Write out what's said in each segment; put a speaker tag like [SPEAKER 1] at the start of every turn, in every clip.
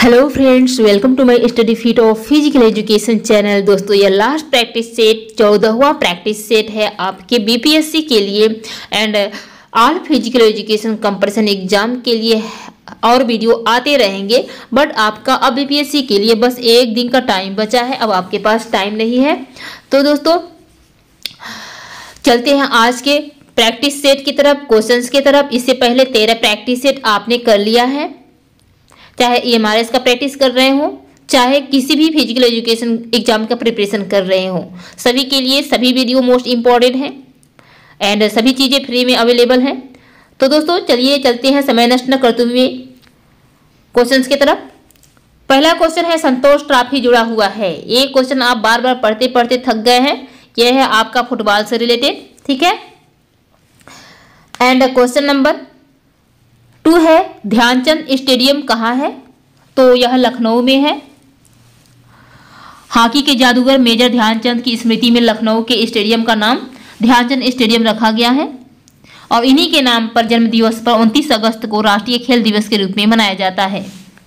[SPEAKER 1] Hello friends, welcome to my study feet of physical education channel. दोस्तों, ये last practice set 14वां practice set है आपके BPSC के लिए and all physical education competition exam के लिए। और वीडियो आते रहेंगे, बट आपका अब बीपीएससी के लिए बस एक दिन का टाइम बचा है। अब आपके पास टाइम नहीं है, तो दोस्तों चलते हैं आज के प्रैक्टिस सेट की तरफ, क्वेश्चंस की तरफ। इससे पहले 13 प्रैक्टिस सेट आपने कर लिया है, चाहे EMRS का प्रैक्टिस कर रहे हो, चाहे किसी भी फिजिकल एजुकेशन एग्जाम का प्रिपरेशन कर रहे हो, सभी के लिए सभी वीडियो मोस्ट इम्पॉर्टेंट है एंड सभी चीज़ें फ्री में अवेलेबल हैं। तो दोस्तों चलिए चलते हैं समय नष्ट न करते हुए क्वेश्चंस की तरफ। पहला क्वेश्चन है संतोष ट्रॉफी जुड़ा हुआ है। ये क्वेश्चन आप बार बार पढ़ते पढ़ते थक गए हैं। यह है आपका फुटबॉल से रिलेटेड, ठीक है। एंड क्वेश्चन नंबर 2 है ध्यानचंद स्टेडियम कहाँ है? तो यह लखनऊ में है। हॉकी के जादूगर मेजर ध्यानचंद की स्मृति में लखनऊ के स्टेडियम का नाम ध्यानचंद स्टेडियम रखा गया है और इन्हीं के नाम पर जन्म दिवस पर 29 अगस्त को राष्ट्रीय खेल दिवस के रूप में मनाया जाता है।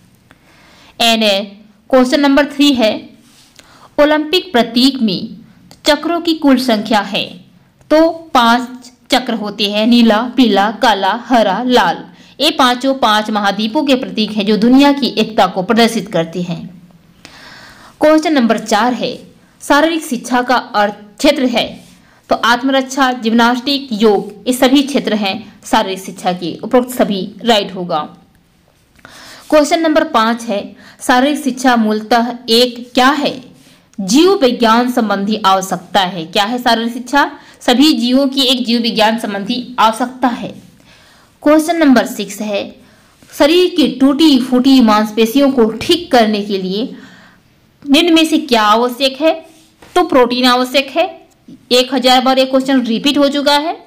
[SPEAKER 1] एंड क्वेश्चन नंबर 3 है ओलंपिक प्रतीक में चक्रों की कुल संख्या है। तो 5 चक्र होते हैं, नीला, पीला, काला, हरा, लाल। ये पांचों 5 महाद्वीपों के प्रतीक हैं जो दुनिया की एकता को प्रदर्शित करते हैं। क्वेश्चन नंबर 4 है शारीरिक शिक्षा का अर्थ क्षेत्र है। तो आत्मरक्षा, जिम्नास्टिक, योग, ये सभी क्षेत्र हैं शारीरिक शिक्षा के। उपरोक्त सभी राइट होगा। क्वेश्चन नंबर 5 है शारीरिक शिक्षा मूलतः एक क्या है? जीव विज्ञान संबंधी आवश्यकता है। क्या है शारीरिक शिक्षा? सभी जीवों की एक जीव विज्ञान संबंधी आवश्यकता है। क्वेश्चन नंबर 6 है शरीर की टूटी फूटी मांसपेशियों को ठीक करने के लिए निम्न में से क्या आवश्यक है? तो प्रोटीन आवश्यक है। 1000 बार ये क्वेश्चन रिपीट हो चुका है।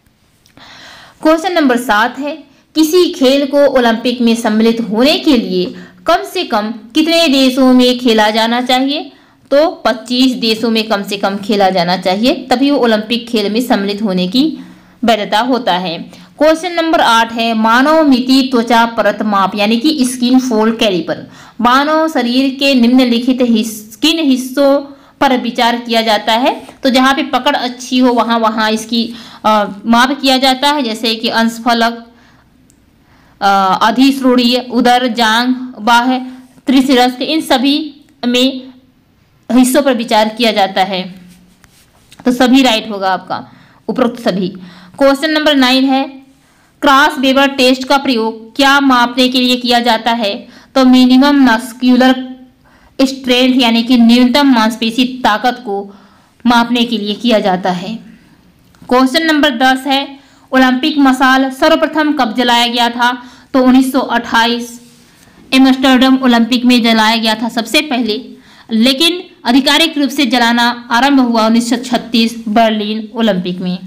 [SPEAKER 1] क्वेश्चन नंबर 7 है किसी खेल को ओलंपिक में सम्मिलित होने के लिए कम से कम कितने देशों में खेला जाना चाहिए? तो 25 देशों में कम से कम खेला जाना चाहिए, तभी वो ओलंपिक खेल में सम्मिलित होने की वैधता होता है। क्वेश्चन नंबर 8 है मानव मिति त्वचा परत माप यानी कि स्किन फोल्ड कैलिपर। मानव शरीर के निम्नलिखित स्किन हिस्सों पर विचार किया जाता है। तो जहाँ पे पकड़ अच्छी हो वहाँ इसकी माप किया जाता है, जैसे कि अंशफलक, अधिश्रोणीय, उदर, जांघ, बाह्य, त्रिशिरस्क, इन सभी में हिस्सों पर विचार किया जाता है। तो सभी राइट होगा आपका, उपरोक्त सभी। क्वेश्चन नंबर 9 है क्रॉस वेबर टेस्ट का प्रयोग क्या मापने के लिए किया जाता है? तो मिनिमम मस्कुलर स्ट्रेंथ यानी कि न्यूनतम मांसपेशी ताकत को मापने के लिए किया जाता है। क्वेश्चन नंबर 10 है ओलंपिक मशाल सर्वप्रथम कब जलाया गया था? तो 1928 एम्स्टर्डम ओलंपिक में जलाया गया था सबसे पहले, लेकिन आधिकारिक रूप से जलाना आरंभ हुआ 1936 बर्लिन ओलंपिक में।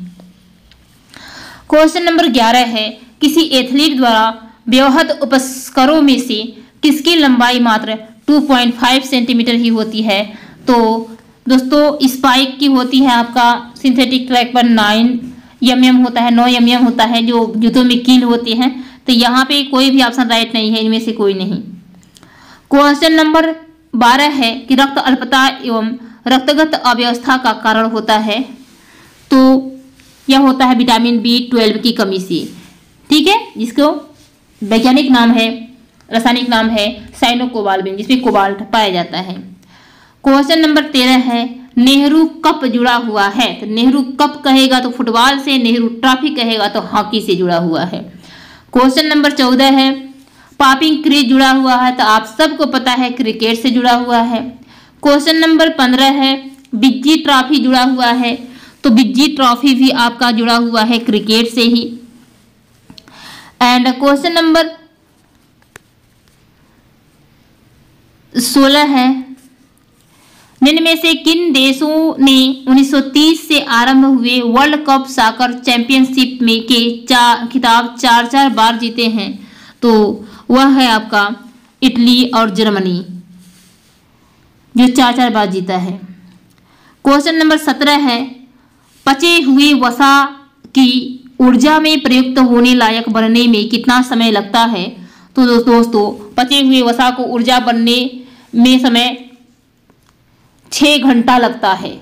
[SPEAKER 1] क्वेश्चन नंबर 11 है किसी एथलीट द्वारा व्यवहृत उपस्करों में से किसकी लंबाई मात्र 2.5 सेंटीमीटर ही होती है? तो दोस्तों स्पाइक की होती है आपका सिंथेटिक ट्रैक पर 9 mm होता है, 9 mm होता है जो जूतों में कील होती हैं। तो यहाँ पे कोई भी ऑप्शन राइट नहीं है, इनमें से कोई नहीं। क्वेश्चन नंबर 12 है कि रक्त अल्पता एवं रक्तगत अव्यवस्था का कारण होता है। तो यह होता है विटामिन B12 की कमी से, ठीक है, जिसको वैज्ञानिक नाम है, रासायनिक नाम है साइनोकोबाल्मिन, जिसमें कोबाल्ट पाया जाता है। क्वेश्चन नंबर 13 है नेहरू कप जुड़ा हुआ है। तो नेहरू कप कहेगा तो फुटबॉल से, नेहरू ट्रॉफी कहेगा तो हॉकी से जुड़ा हुआ है। क्वेश्चन नंबर 14 है पॉपिंग क्रीज जुड़ा हुआ है। तो आप सबको पता है क्रिकेट से जुड़ा हुआ है। क्वेश्चन नंबर 15 है बिज्जी ट्रॉफी जुड़ा हुआ है। तो बिज्जी ट्रॉफी भी आपका जुड़ा हुआ है क्रिकेट से ही। एंड क्वेश्चन नंबर 16 है निम्न में से किन देशों ने 1930 से आरंभ हुए वर्ल्ड कप सॉकर चैंपियनशिप में के खिताब 4 बार जीते हैं? तो वह है आपका इटली और जर्मनी, जो 4 बार जीता है। क्वेश्चन नंबर 17 है पचे हुए वसा की ऊर्जा में प्रयुक्त होने लायक बनने में कितना समय लगता है? तो दोस्तों पचे हुए वसा को ऊर्जा बनने में समय 6 घंटा लगता है।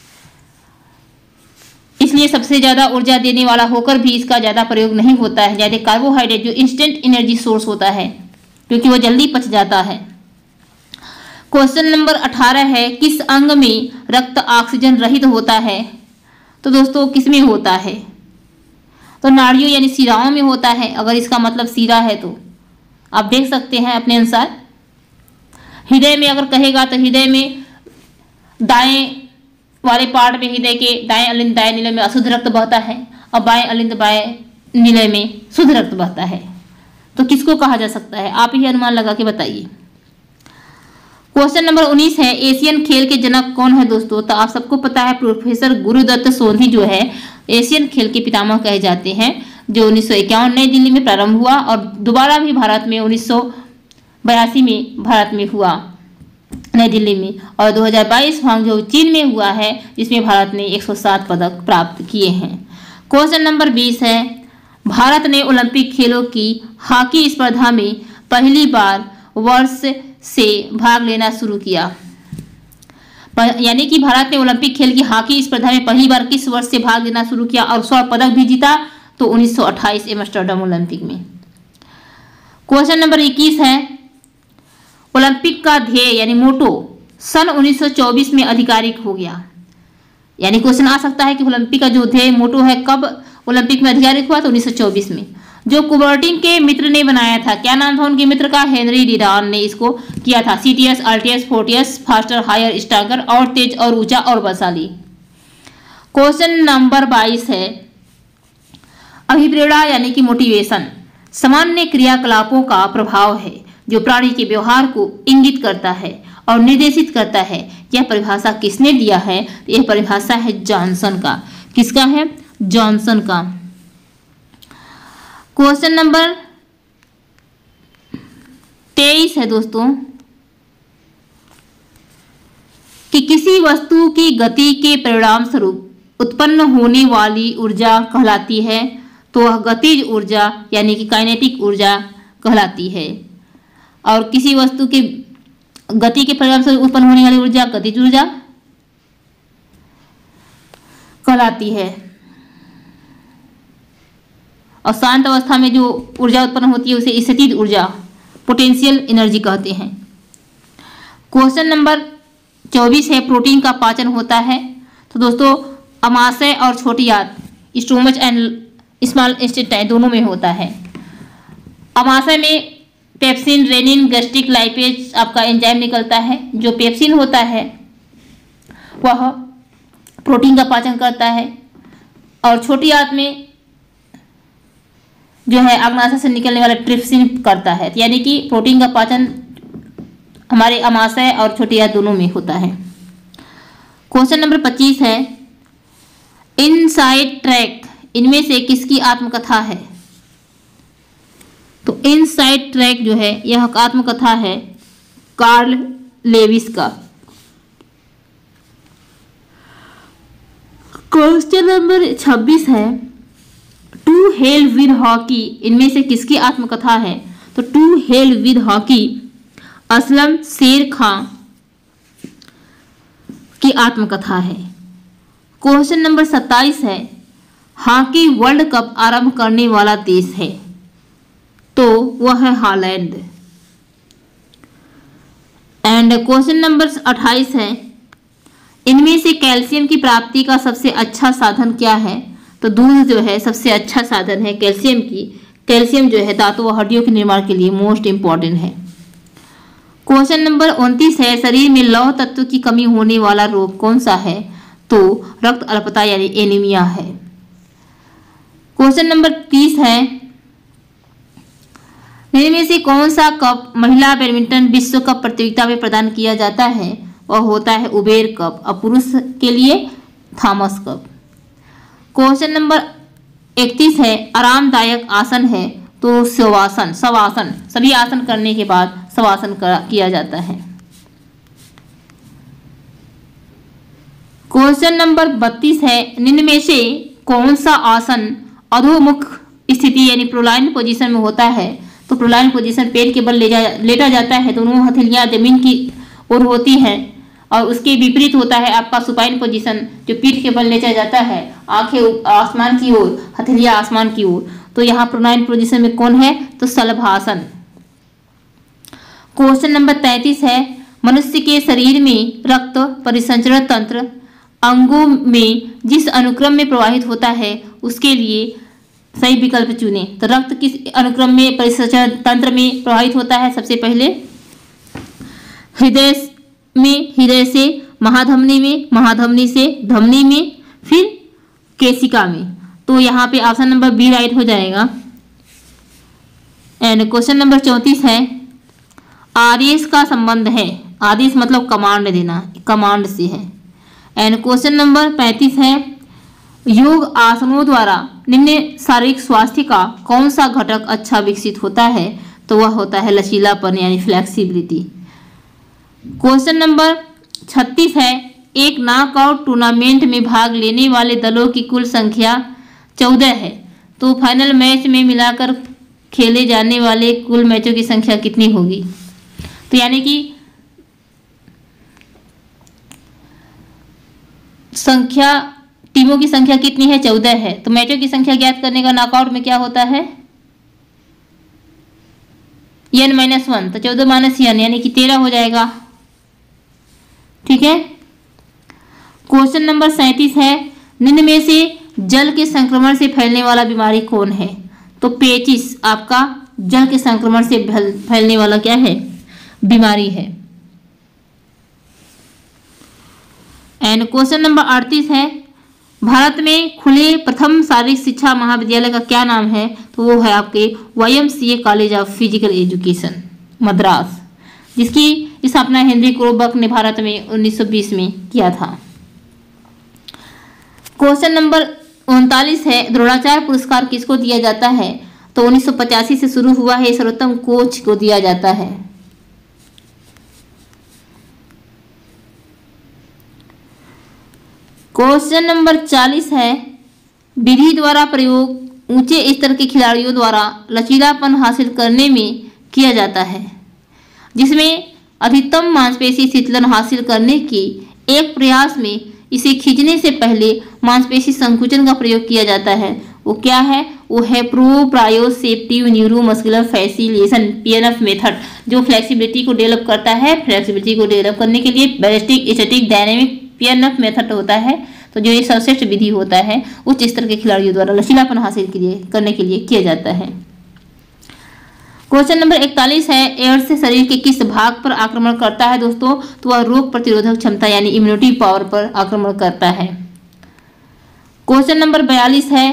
[SPEAKER 1] इसलिए सबसे ज्यादा ऊर्जा देने वाला होकर भी इसका ज्यादा प्रयोग नहीं होता है। ज्यादा कार्बोहाइड्रेट जो इंस्टेंट एनर्जी सोर्स होता है, क्योंकि वो जल्दी पच जाता है। क्वेश्चन नंबर 18 है, किस अंग में रक्त ऑक्सीजन रहित होता है? तो दोस्तों किस में होता है? तो नाड़ियों यानी शिराओं में होता है। अगर इसका मतलब शिरा है तो आप देख सकते हैं अपने अनुसार। हृदय में अगर कहेगा तो हृदय में दाएं वाले पार्ट में, हृदय के दाएं अलिंद दाएं नीले में अशुद्ध रक्त बहता है और बाएं अलिंद बाएं नीले में शुद्ध रक्त बहता है। तो किसको कहा जा सकता है? आप ही अनुमान लगा के बताइए। क्वेश्चन नंबर 19 है, एशियन खेल के जनक कौन है दोस्तों? तो आप सबको पता है प्रोफेसर गुरुदत्त सोधी जो है एशियन खेल के पितामह कहे जाते हैं, जो 1951 नई दिल्ली में प्रारंभ हुआ और दोबारा भी भारत में 1982 में भारत में हुआ नई दिल्ली में, और 2022 हांगझोउ चीन में हुआ है, जिसमें भारत ने 107 पदक प्राप्त किए हैं। क्वेश्चन नंबर 20 है, भारत ने ओलंपिक खेलों की हॉकी स्पर्धा में पहली बार वर्ष से भाग लेना शुरू किया। यानी कि भारत ने ओलंपिक खेल की हॉकी स्पर्धा में पहली बार किस वर्ष से भाग लेना शुरू किया और स्वर्ण पदक भी जीता? तो 1928 एम्स्टर्डम ओलंपिक में। क्वेश्चन नंबर 21 है, ओलंपिक का ध्येय यानी मोटो सन 1924 में आधिकारिक हो गया। यानी क्वेश्चन आ सकता है कि ओलंपिक का जो ध्येय मोटो है कब ओलंपिक में आधिकारिक हुआ? तो 1924 में। जो कुबर्टिन के मित्र ने बनाया था, क्या नाम था उनके मित्र का? हेनरी डिडान ने इसको किया था। सीटीएस, अल्टियस, फोर्टियस, फास्टर, हायर, स्ट्रॉन्गर और तेज और ऊंचा और बलशाली। क्वेश्चन नंबर 22 है, अभिप्रेरणा यानी कि मोटिवेशन सामान्य क्रियाकलापों का प्रभाव है जो प्राणी के व्यवहार को इंगित करता है और निर्देशित करता है। यह परिभाषा किसने दिया है? यह परिभाषा है जॉनसन का। किसका है? जॉनसन का। क्वेश्चन नंबर 23 है दोस्तों, कि किसी वस्तु की गति के परिणाम स्वरूप उत्पन्न होने वाली ऊर्जा कहलाती है? तो वह गतिज ऊर्जा यानी कि काइनेटिक ऊर्जा कहलाती है। और किसी वस्तु की गति के परिणाम से उत्पन्न होने वाली ऊर्जा गतिज ऊर्जा कहलाती है। और शांत अवस्था में जो ऊर्जा उत्पन्न होती है उसे स्थितिज ऊर्जा पोटेंशियल एनर्जी कहते हैं। क्वेश्चन नंबर 24 है, प्रोटीन का पाचन होता है? तो दोस्तों अमाशय और छोटी आंत स्टोमच एंड स्मॉल इंटेस्टाइन दोनों में होता है। अमाशय में पेप्सिन, रेनिन, गैस्ट्रिक लाइपेज आपका एंजाइम निकलता है। जो पेप्सिन होता है वह प्रोटीन का पाचन करता है, और छोटी आंत में जो है अग्नाशय से निकलने वाला ट्रिप्सिन करता है। यानी कि प्रोटीन का पाचन हमारे अमाशय और छोटी आंत दोनों में होता है। क्वेश्चन नंबर 25 है, इनसाइड ट्रैक इनमें से किसकी आत्मकथा है? तो इनसाइड ट्रैक जो है यह आत्मकथा है कार्ल लेविस का। क्वेश्चन नंबर 26 है, टू हेल विद हॉकी इनमें से किसकी आत्मकथा है? तो to hell with hockey Aslam Sher Khan की आत्मकथा है। क्वेश्चन नंबर 27 है, हॉकी वर्ल्ड कप आरंभ करने वाला देश है? तो वह है हॉलैंड। एंड क्वेश्चन नंबर 28 है, इनमें से कैल्शियम की प्राप्ति का सबसे अच्छा साधन क्या है? तो दूध जो है सबसे अच्छा साधन है कैल्शियम की। कैल्शियम जो है दांतों व हड्डियों के निर्माण के लिए मोस्ट इंपॉर्टेंट है। क्वेश्चन नंबर 29 है, शरीर में लौह तत्व की कमी होने वाला रोग कौन सा है? तो रक्त अल्पता यानी एनीमिया है। क्वेश्चन नंबर 30 है, इनमें से कौन सा कप महिला बैडमिंटन विश्व कप प्रतियोगिता में प्रदान किया जाता है? वह होता है उबेर कप, और पुरुष के लिए थॉमस कप। क्वेश्चन नंबर 31 है, आरामदायक आसन है? तो शवासन, शवासन सभी आसन करने के बाद शवासन किया जाता है। क्वेश्चन नंबर 32 है, निम्न में से कौन सा आसन अधोमुख स्थिति यानी प्रोलाइन पोजीशन में होता है? तो तो प्रोलाइन पोजीशन पेट के बल लेटा जाता है, दोनों हथेलियां जमीन की ओर होती हैं, और उसके विपरीत होता है आपका सुपाइन पोजीशन, जो पीठ के बल लेटा जाता है, आंखें आसमान की ओर, हथेलियां आसमान की ओर। तो यहाँ प्रोलाइन पोजीशन में कौन है? तो शलभासन। क्वेश्चन नंबर 33 है, मनुष्य के शरीर में रक्त परिसंचरण तंत्र अंगों में जिस अनुक्रम में प्रवाहित होता है उसके लिए सही विकल्प चुने। तो रक्त किस अनुक्रम में परिसंचरण तंत्र में प्रवाहित होता है? सबसे पहले हृदय में, हृदय से महाधमनी में, महाधमनी से धमनी में, फिर केशिका में। तो यहाँ पे ऑप्शन नंबर बी राइट हो जाएगा। एंड क्वेश्चन नंबर 34 है, आदेश का संबंध है, आदेश मतलब कमांड देना, कमांड से है। एंड क्वेश्चन नंबर 35 है, योग आसनों द्वारा निम्न शारीरिक स्वास्थ्य का कौन सा घटक अच्छा विकसित होता है? तो वह होता है लचीलापन यानी फ्लेक्सिबिलिटी। क्वेश्चन नंबर 36 है, एक नॉकआउट टूर्नामेंट में भाग लेने वाले दलों की कुल संख्या 14 है, तो फाइनल मैच में मिलाकर खेले जाने वाले कुल मैचों की संख्या कितनी होगी? तो यानी कि संख्या, टीमों की संख्या कितनी है? 14 है। तो मैचों की संख्या ज्ञात करने का नॉकआउट में क्या होता है? n-1, तो 14 - n यानी कि 13 हो जाएगा। ठीक है। क्वेश्चन नंबर 37 है, निम्न में से जल के संक्रमण से फैलने वाला बीमारी कौन है? तो पेचिस आपका जल के संक्रमण से फैलने वाला क्या है? बीमारी है। एंड क्वेश्चन नंबर 38 है, भारत में खुले प्रथम शारीरिक शिक्षा महाविद्यालय का क्या नाम है? तो वो है आपके YMCA college of physical education Madras, जिसकी स्थापना हेनरी क्रोबक ने भारत में 1920 में किया था। क्वेश्चन नंबर 39 है, द्रोणाचार्य पुरस्कार किसको दिया जाता है? तो 1985 से शुरू हुआ है, सर्वोत्तम कोच को दिया जाता है। क्वेश्चन नंबर 40 है, विधि द्वारा प्रयोग ऊंचे स्तर के खिलाड़ियों द्वारा लचीलापन हासिल करने में किया जाता है, जिसमें अधिकतम मांसपेशी शीतलन हासिल करने के एक प्रयास में इसे खींचने से पहले मांसपेशी संकुचन का प्रयोग किया जाता है। वो क्या है? वो है proprioceptive neuromuscular facilitation PNF method, जो फ्लेक्सिबिलिटी को डेवलप करता है। फ्लेक्सिबिलिटी को डेवलप करने के लिए ballistic static dynamic PNF method होता है। तो जो ये सर्वश्रेष्ठ विधि होता है उच्च स्तर के खिलाड़ियों द्वारा लचीलापन हासिल करने के लिए किया जाता है। क्वेश्चन नंबर 41 है, एड्स से शरीर के किस भाग पर आक्रमण करता है दोस्तों? तो वह रोग प्रतिरोधक क्षमता यानी इम्यूनिटी पावर पर आक्रमण करता है। क्वेश्चन नंबर 42 है,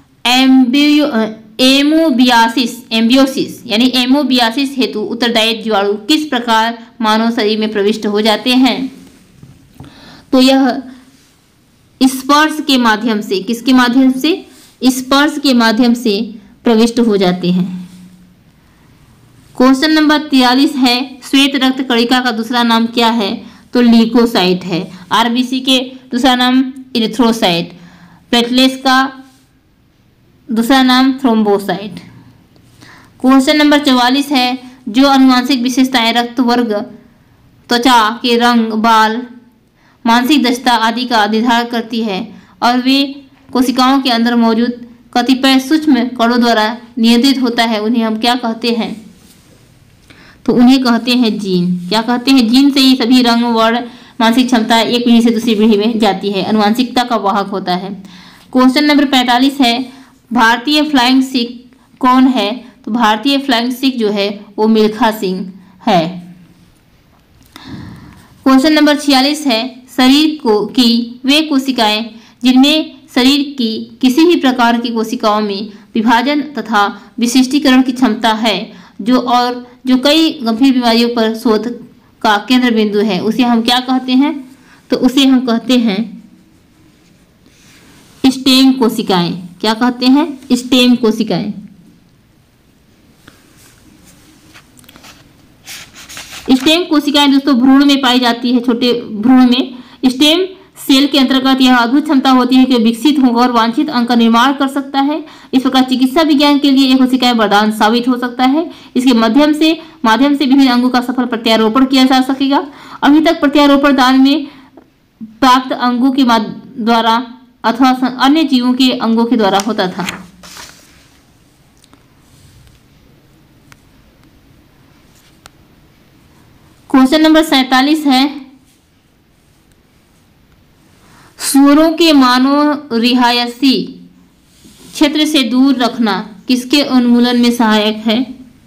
[SPEAKER 1] एम्बियोसिस यानी एमोबियासिस हेतु उत्तरदायी जीवाणु किस प्रकार मानव शरीर में प्रविष्ट हो जाते हैं? तो यह स्पर्श के माध्यम से, किसके माध्यम से? स्पर्श के माध्यम से प्रविष्ट हो जाते हैं। क्वेश्चन नंबर 43 है, श्वेत रक्त कणिका का दूसरा नाम क्या है? तो ल्यूकोसाइट है। RBC के दूसरा नाम इरिथ्रोसाइट, प्लेटलेट्स का दूसरा नाम थ्रोम्बोसाइट। क्वेश्चन नंबर 44 है, जो आनुवंशिक विशेषताएं रक्त वर्ग, त्वचा के रंग, बाल, मानसिक दक्षता आदि का निर्धारण करती है और वे कोशिकाओं के अंदर मौजूद कतिपय सूक्ष्म कणों द्वारा नियंत्रित होता है, उन्हें हम क्या कहते हैं? तो उन्हें कहते हैं जीन। क्या कहते हैं? जीन से ही सभी रंग, वर्ण, मानसिक क्षमता एक पीढ़ी से दूसरी पीढ़ी में जाती है, अनुवांशिकता का वाहक होता है। क्वेश्चन नंबर 45 है, भारतीय फ्लाइंग सिख कौन है? तो भारतीय फ्लाइंग सिख जो है वो मिल्खा सिंह है। क्वेश्चन नंबर 46 है, शरीर की वे कोशिकाएं जिनमें शरीर की किसी भी प्रकार की कोशिकाओं में विभाजन तथा विशिष्टीकरण की क्षमता है, जो कई गंभीर बीमारियों पर शोध का केंद्र बिंदु है, उसे हम क्या कहते हैं? तो उसे हम कहते हैं स्टेम कोशिकाएं। क्या कहते हैं? स्टेम कोशिकाएं। स्टेम कोशिकाएं दोस्तों भ्रूण में पाई जाती है, छोटे भ्रूण में। स्टेम सेल के अंतर्गत यह अद्भुत क्षमता होती है कि विकसित होकर वांछित अंग का निर्माण कर सकता है। इस प्रकार चिकित्सा विज्ञान के लिए एक कोशिका वरदान साबित हो सकता है। इसके माध्यम से विभिन्न अंगों का सफल प्रत्यारोपण किया जा सकेगा। अभी तक प्रत्यारोपण दान में प्राप्त अंगों के द्वारा अथवा अन्य जीवों के अंगों के द्वारा होता था। क्वेश्चन नंबर 47 है, सूअरों के मानव रिहायशी क्षेत्र से दूर रखना किसके उन्मूलन में सहायक है?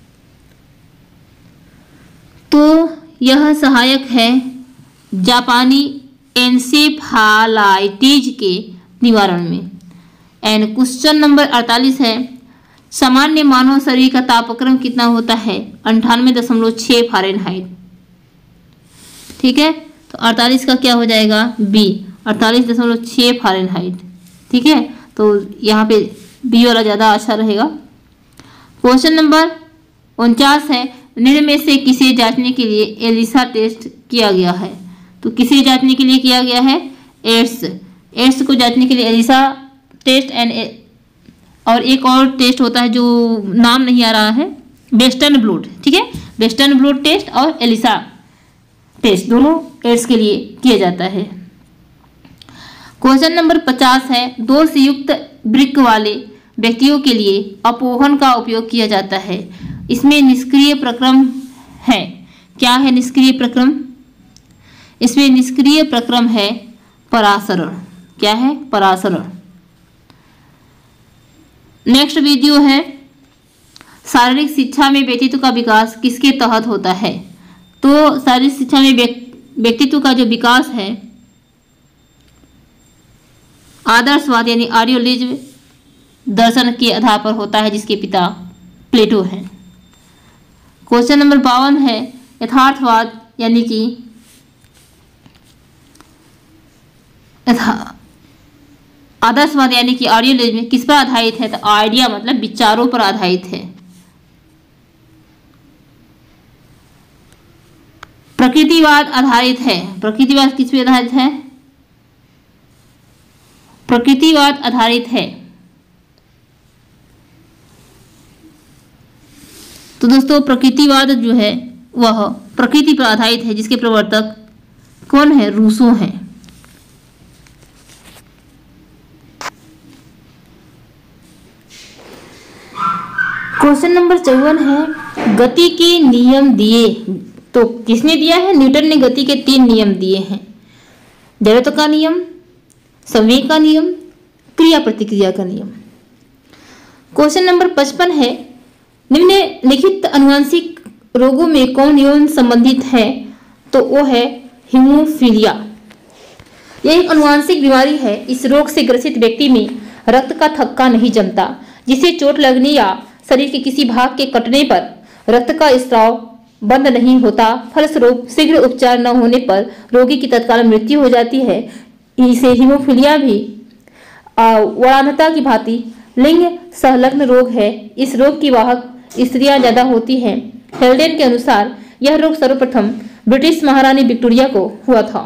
[SPEAKER 1] तो यह सहायक है जापानी एन्सेफालाइटिस के निवारण में। एंड क्वेश्चन नंबर 48 है, सामान्य मानव शरीर का तापक्रम कितना होता है? 98.6 फ़ारेनहाइट। ठीक है, तो 48 का क्या हो जाएगा? B, 48.6 Fahrenheit. ठीक है, तो यहाँ पे बी वाला ज़्यादा अच्छा रहेगा। क्वेश्चन नंबर 49 है, निम्न में से किसे जांचने के लिए एलिसा टेस्ट किया गया है? तो किसे जांचने के लिए किया गया है? एड्स को जांचने के लिए एलिसा टेस्ट और एक और टेस्ट होता है जो नाम नहीं आ रहा है, वेस्टर्न ब्लॉट। ठीक है, वेस्टर्न ब्लॉट टेस्ट और एलिसा टेस्ट दोनों एड्स के लिए किया जाता है। क्वेश्चन नंबर 50 है, दोष युक्त वृक्क वाले व्यक्तियों के लिए अपोहन का उपयोग किया जाता है। इसमें निष्क्रिय प्रक्रम है। क्या है निष्क्रिय प्रक्रम? इसमें निष्क्रिय प्रक्रम है परासरण। क्या है? परासरण। नेक्स्ट वीडियो है, शारीरिक शिक्षा में व्यक्तित्व का विकास किसके तहत होता है? तो शारीरिक शिक्षा में व्यक्तित्व का जो विकास है आदर्शवाद यानी आर्योलिज्म दर्शन के आधार पर होता है, जिसके पिता प्लेटो हैं। क्वेश्चन नंबर 52 है, यथार्थवाद यानी कि आदर्शवाद यानी कि आर्योलिज्म किस पर आधारित है? तो आइडिया मतलब विचारों पर आधारित है। प्रकृतिवाद आधारित है। प्रकृतिवाद किस पे आधारित है? प्रकृतिवाद आधारित है। तो दोस्तों प्रकृतिवाद जो है वह प्रकृति पर आधारित है, जिसके प्रवर्तक कौन है? रूसो हैं। क्वेश्चन नंबर 54 है, गति के नियम दिए। तो किसने दिया है? न्यूटन ने गति के 3 नियम दिए हैं, जड़त्व का नियम, संवेग का नियम, क्रिया प्रतिक्रिया का नियम। क्वेश्चन नंबर 55 है, निम्नलिखित अनुवांशिक रोगों में कौन यौन संबंधित है? तो वो है हीमोफीलिया। यह एक अनुवांशिक बीमारी है। इस रोग से ग्रसित व्यक्ति में रक्त का थक्का नहीं जमता, जिससे चोट लगने या शरीर के किसी भाग के कटने पर रक्त का स्राव बंद नहीं होता। फलस्वरूप शीघ्र उपचार न होने पर रोगी की तत्काल मृत्यु हो जाती है। इसे हीमोफीलिया भी वरानता की भांति लिंग संलग्न रोग है। इस रोग की वाहक स्त्रियां ज्यादा होती हैं। हेल्डेन के अनुसार यह रोग सर्वप्रथम ब्रिटिश महारानी विक्टोरिया को हुआ था।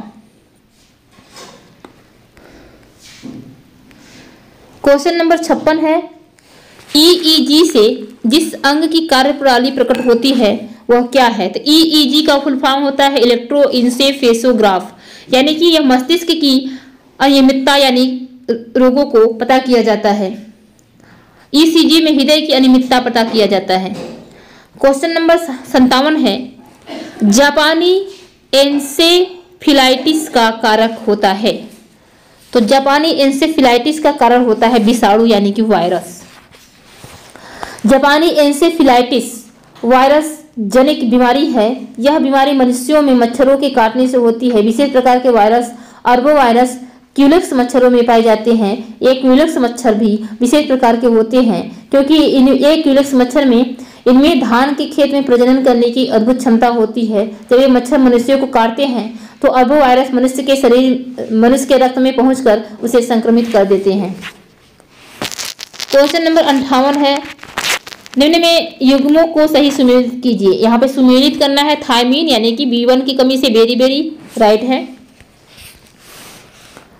[SPEAKER 1] क्वेश्चन नंबर 56 है, ईईजी से जिस अंग की कार्यप्रणाली प्रकट होती है वह क्या है? तो ईईजी का फुल फॉर्म होता है इलेक्ट्रोइंसेफेसोग्राफ, यानी कि यह मस्तिष्क की अनियमितता यानी रोगों को पता किया जाता है। ईसीजी में हृदय की अनियमितता पता किया जाता है। क्वेश्चन नंबर 57 है, जापानी एन्सेफेलाइटिस का कारक होता है। तो जापानी एन्सेफेलाइटिस का कारण होता है विषाणु यानी कि वायरस। जापानी एन्सेफेलाइटिस वायरस जनित बीमारी है। यह बीमारी मनुष्यों में मच्छरों के काटने से होती है। विशेष प्रकार के वायरस अर्बोवायरस क्यूलेक्स मच्छरों में पाए जाते हैं। एक क्यूलेक्स मच्छर भी विशेष प्रकार के होते हैं, क्योंकि एक क्यूलेक्स मच्छर में इनमें धान के खेत में प्रजनन करने की अद्भुत क्षमता होती है। जब ये मच्छर मनुष्यों को काटते हैं तो अर्बोवायरस मनुष्य के रक्त में पहुंचकर उसे संक्रमित कर देते हैं। क्वेश्चन नंबर 58 है, निम्न में युग्मों को सही सुमेलित कीजिए। यहाँ पे सुमेलित करना है थायमीन यानी कि B1 की कमी से बेरी बेरी राइट है।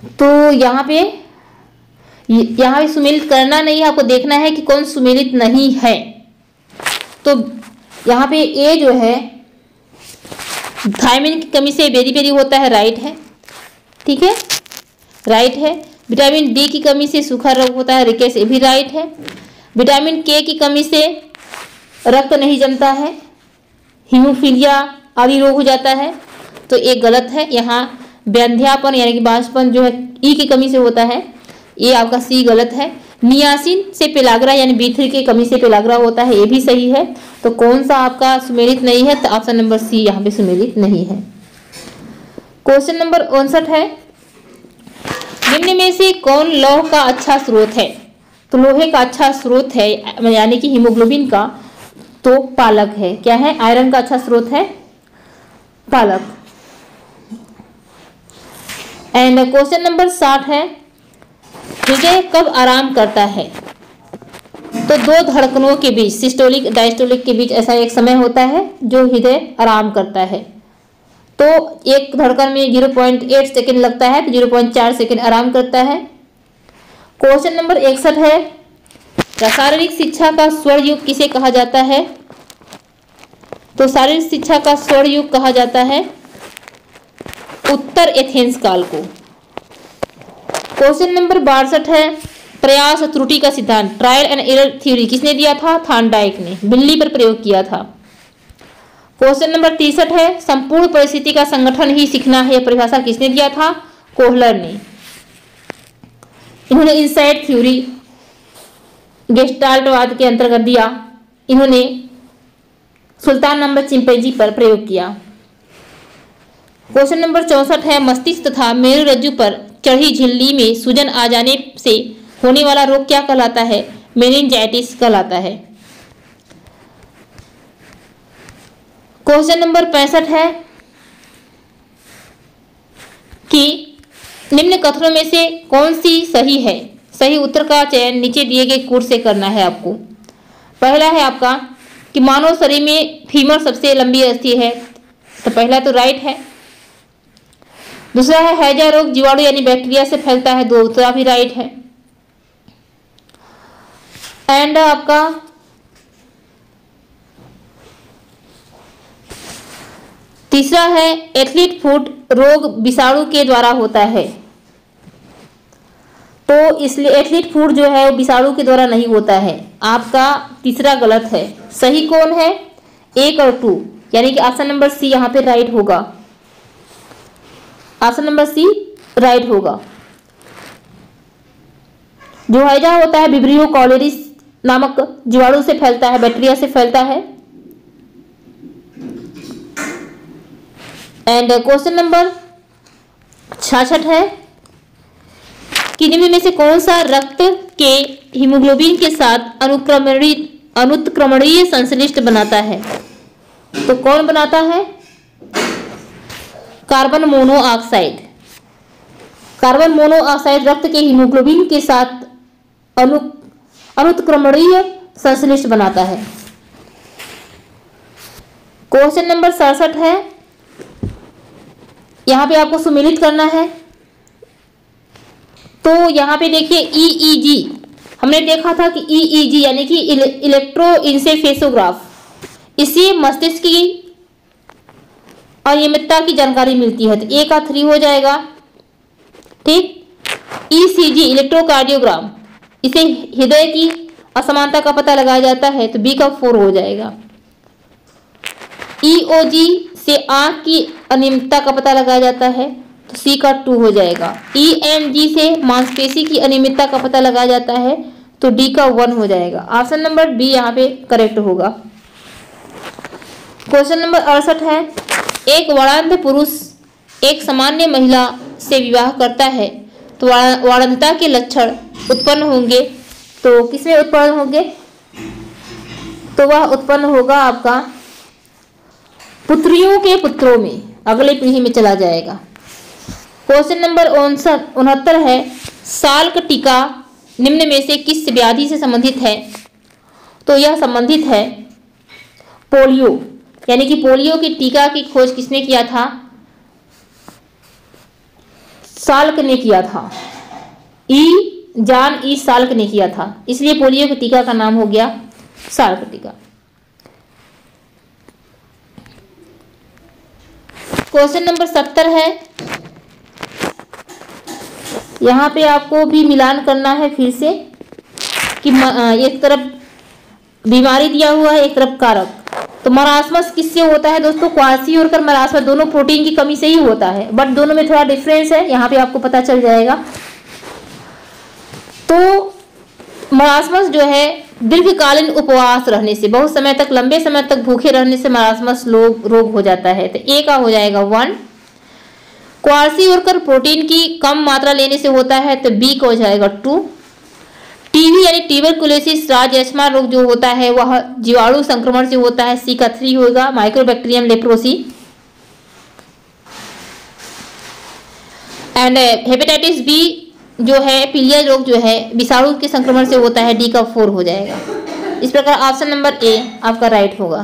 [SPEAKER 1] तो यहाँ पे सुमेलित करना नहीं है, आपको देखना है कि कौन सुमेलित नहीं है। तो यहाँ पे ए जो है थायमिन की कमी से बेरी-बेरी होता है, राइट है, ठीक है, राइट है। विटामिन डी की कमी से सूखा रोग होता है, रिकेट्स, ये भी राइट है। विटामिन के की कमी से रक्त नहीं जमता है, हीमोफीलिया आदि रोग हो जाता है, तो ये गलत है। यहाँ वंध्यापन यानी कि बांझपन जो है ई की कमी से होता है, ये आपका सी गलत है। नियासिन से पेलाग्रा यानी B3 की कमी से पेलाग्रा होता है, ये भी सही है। तो कौन सा आपका सुमेलित नहीं है? तो ऑप्शन नंबर सी यहाँ पे सुमेलित नहीं है। क्वेश्चन नंबर 59 है, निम्न में से कौन लौह का अच्छा स्रोत है? तो लोहे का अच्छा स्रोत है यानी कि हीमोग्लोबिन का, तो पालक है। क्या है? आयरन का अच्छा स्रोत है पालक। एंड क्वेश्चन नंबर 60 है, हृदय कब आराम करता है? तो दो धड़कनों के बीच, सिस्टोलिक डायस्टोलिक के बीच ऐसा एक समय होता है जो हृदय आराम करता है। तो एक धड़कन में 0.8 सेकेंड लगता है, तो 0.4 सेकेंड आराम करता है। क्वेश्चन नंबर 61 है, शारीरिक शिक्षा का स्वर्ण युग किसे कहा जाता है? तो शारीरिक शिक्षा का स्वर्ण युग कहा जाता है उत्तर एथेंस काल को। क्वेश्चन नंबर 62 है, प्रयास त्रुटि का सिद्धांत, ट्रायल एंड एरर थ्योरी किसने दिया था? थार्नडाइक ने, बिल्ली पर प्रयोग किया था। क्वेश्चन नंबर 63 है, संपूर्ण परिस्थिति का संगठन ही सीखना है, परिभाषा किसने दिया था? कोहलर ने। इन्होंने इनसाइट थ्योरी गेस्टाल्टवाद के अंतर्गत दिया। इन्होंने सुल्तान नंबर चिंपैंजी पर प्रयोग किया। क्वेश्चन नंबर 64 है, मस्तिष्क तथा मेरुरज्जु पर चढ़ी झिल्ली में सूजन आ जाने से होने वाला रोग क्या कहलाता है? मेनिंजाइटिस कहलाता है। क्वेश्चन नंबर 65 है कि निम्न कथनों में से कौन सी सही है? सही उत्तर का चयन नीचे दिए गए कोड से करना है आपको। पहला है आपका कि मानव शरीर में फीमर सबसे लंबी अस्थि है, तो पहला तो राइट है। दूसरा है हैजा रोग जीवाणु यानी बैक्टीरिया से फैलता है, दूसरा भी राइट है। एंड आपका तीसरा है एथलीट फुट रोग विषाणु के द्वारा होता है, तो इसलिए एथलीट फुट जो है वो विषाणु के द्वारा नहीं होता है। आपका तीसरा गलत है। सही कौन है? 1 और 2 यानी कि ऑप्शन नंबर सी यहाँ पे राइट होगा। ऑप्शन नंबर सी राइट होगा। जो हैजा होता है विब्रियो कॉलेरिस नामक जीवाणु से फैलता है, बैक्टीरिया से फैलता है। एंड क्वेश्चन नंबर 66 है कि निम्न में से कौन सा रक्त के हीमोग्लोबिन के साथ अनुत्क्रमणीय संश्लिष्ट बनाता है? तो कौन बनाता है? Carbon monoxide. कार्बन मोनोऑक्साइड रक्त के हीमोग्लोबिन के साथ अनुत्क्रमणीय संश्लिष्ट बनाता है। क्वेश्चन नंबर 67 है, यहां पे आपको सुमेलित करना है। तो यहाँ पे देखिए EEG, हमने देखा था कि EEG यानी कि इलेक्ट्रोइंसेफेलोग्राफ, इससे मस्तिष्क की अनियमितता की जानकारी मिलती है, तो A का 3 हो जाएगा, ठीक। ECG इलेक्ट्रोकार्डियोग्राम, इसे हृदय की असमानता का पता लगाया जाता है, तो B का 4 हो जाएगा। EOG से आंख की अनियमितता का पता लगाया जाता है, तो C का 2 हो जाएगा। EMG से मांसपेशी की अनियमितता का पता लगाया जाता है, तो D का 1 हो जाएगा। ऑप्शन नंबर B यहाँ पे करेक्ट होगा। क्वेश्चन नंबर 68 है, एक वाणांध पुरुष एक सामान्य महिला से विवाह करता है, तो वाणांधता के लक्षण उत्पन्न होंगे, तो किसमें उत्पन्न होंगे? तो वह उत्पन्न होगा आपका पुत्रियों के पुत्रों में, अगले पीढ़ी में चला जाएगा। क्वेश्चन नंबर 69 है, साल्क टीका निम्न में से किस व्याधि से संबंधित है? तो यह संबंधित है पोलियो, यानी कि पोलियो की टीका की खोज किसने किया था? साल्क ने किया था। जॉन ई साल्क ने किया था, इसलिए पोलियो के टीका का नाम हो गया साल्क टीका। क्वेश्चन नंबर 70 है। यहाँ पे आपको भी मिलान करना है फिर से कि एक तरफ बीमारी दिया हुआ है, एक तरफ कारक। तो मरासमस किससे होता है दोस्तों? क्वार्सियोरकर मरासमस दोनों प्रोटीन की कमी से ही होता है, बट दोनों में थोड़ा डिफरेंस है, यहाँ पे आपको पता चल जाएगा। तो मरासमस जो है दीर्घकालीन उपवास रहने से, बहुत समय तक, लंबे समय तक भूखे रहने से मरासमस रोग हो जाता है। तो ए का हो जाएगा 1। क्वार्सियोरकर प्रोटीन की कम मात्रा लेने से होता है, तो बी का हो जाएगा 2। टीबी यानी ट्यूबरकुलोसिस राजएस्मा रोग जो होता है वह जीवाणु संक्रमण से होता है, सी का 3 होगा, mycobacterium leprosy. And hepatitis B जो है पीलिया रोग जो है विषाणु के संक्रमण से होता है, डी का 4 हो जाएगा। इस प्रकार ऑप्शन नंबर ए आपका राइट होगा।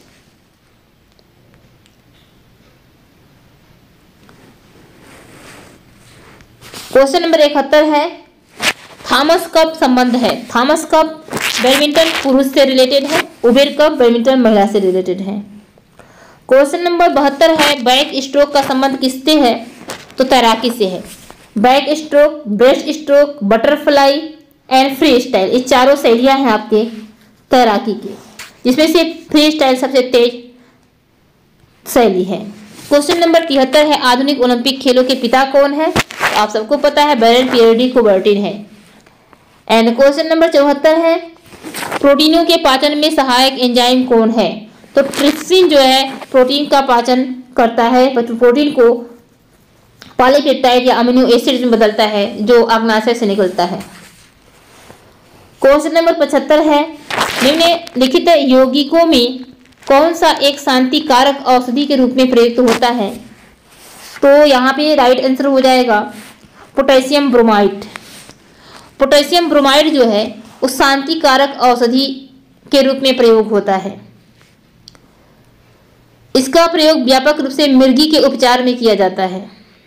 [SPEAKER 1] क्वेश्चन नंबर 71 है। थॉमस कप संबंध है। थॉमस कप बैडमिंटन पुरुष से रिलेटेड है, उबेर कप बैडमिंटन महिला से रिलेटेड है। क्वेश्चन नंबर 72 है। बैक स्ट्रोक का संबंध किससे है? तो तैराकी से है। Backstroke, breaststroke, butterfly and freestyle, ये चारों शैलियां हैं आपके तैराकी के, जिसमें से फ्री स्टाइल सबसे तेज शैली है। क्वेश्चन नंबर 73 है। आधुनिक ओलंपिक खेलों के पिता कौन है? आप सबको पता है, बैरन पियरे डी कुबर्टिन है। एंड क्वेश्चन नंबर 74 है। प्रोटीनों के पाचन में सहायक एंजाइम कौन है? तो ट्रिप्सिन जो है प्रोटीन का पाचन करता है, प्रोटीन को पॉलीपेप्टाइड या अमीनो एसिड में बदलता है जो अग्नाशय से निकलता है। क्वेश्चन नंबर 75 है। निम्नलिखित यौगिकों में कौन सा एक शांति कारक औषधि के रूप में प्रयुक्त होता है? तो यहाँ पे राइट आंसर हो जाएगा पोटेशियम ब्रोमाइड। पोटेशियम ब्रोमाइड जो है उस शांति कारक औषधि के रूप में प्रयोग होता है। इसका प्रयोग व्यापक रूप से मिर्गी के उपचार में किया जाता है।